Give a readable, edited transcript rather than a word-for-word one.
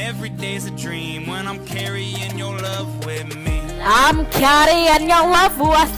every day's a dream when I'm carrying your love with me. I'm carrying your love with